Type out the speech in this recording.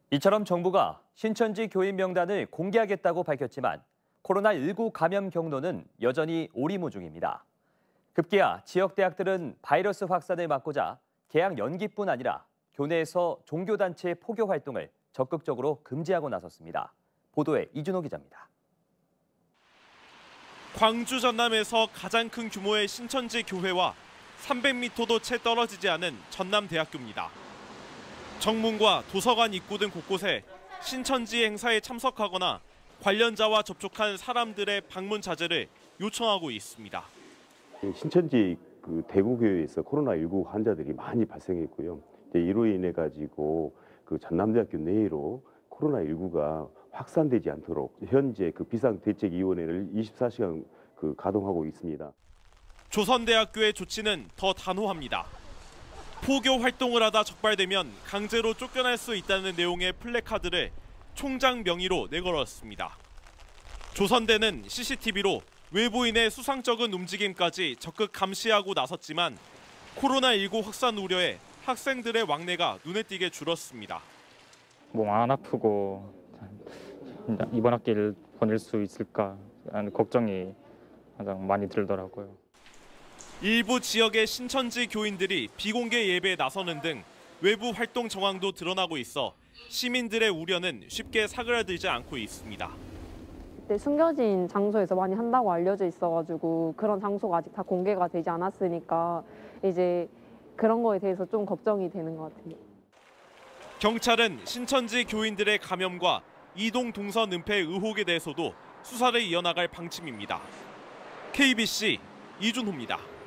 이처럼 정부가 신천지 교인 명단을 공개하겠다고 밝혔지만 코로나19 감염 경로는 여전히 오리무 중입니다. 급기야 지역 대학들은 바이러스 확산을 막고자 개학 연기뿐 아니라 교내에서 종교단체 포교 활동을 적극적으로 금지하고 나섰습니다. 보도에 이준호 기자입니다. 광주 전남에서 가장 큰 규모의 신천지 교회와 300m도 채 떨어지지 않은 전남대학교입니다. 정문과 도서관 입구 등 곳곳에 신천지 행사에 참석하거나 관련자와 접촉한 사람들의 방문 자제를 요청하고 있습니다. 신천지 대구교회에서 코로나19 환자들이 많이 발생했고요. 이로 인해 가지고 전남대학교 내로 코로나19가 확산되지 않도록 현재 비상대책위원회를 24시간 가동하고 있습니다. 조선대학교의 조치는 더 단호합니다. 포교 활동을 하다 적발되면 강제로 쫓겨날 수 있다는 내용의 플래카드를 총장 명의로 내걸었습니다. 조선대는 CCTV로 외부인의 수상쩍은 움직임까지 적극 감시하고 나섰지만 코로나19 확산 우려에 학생들의 왕래가 눈에 띄게 줄었습니다. 몸 안 아프고 이번 학기를 보낼 수 있을까 하는 걱정이 가장 많이 들더라고요. 일부 지역의 신천지 교인들이 비공개 예배에 나서는 등 외부 활동 정황도 드러나고 있어 시민들의 우려는 쉽게 사그라들지 않고 있습니다. 숨겨진 장소에서 많이 한다고 알려져 있어가지고 그런 장소가 아직 다 공개가 되지 않았으니까 이제 그런 거에 대해서 좀 걱정이 되는 것 같아요. 경찰은 신천지 교인들의 감염과 이동 동선 은폐 의혹에 대해서도 수사를 이어나갈 방침입니다. KBC 이준호입니다.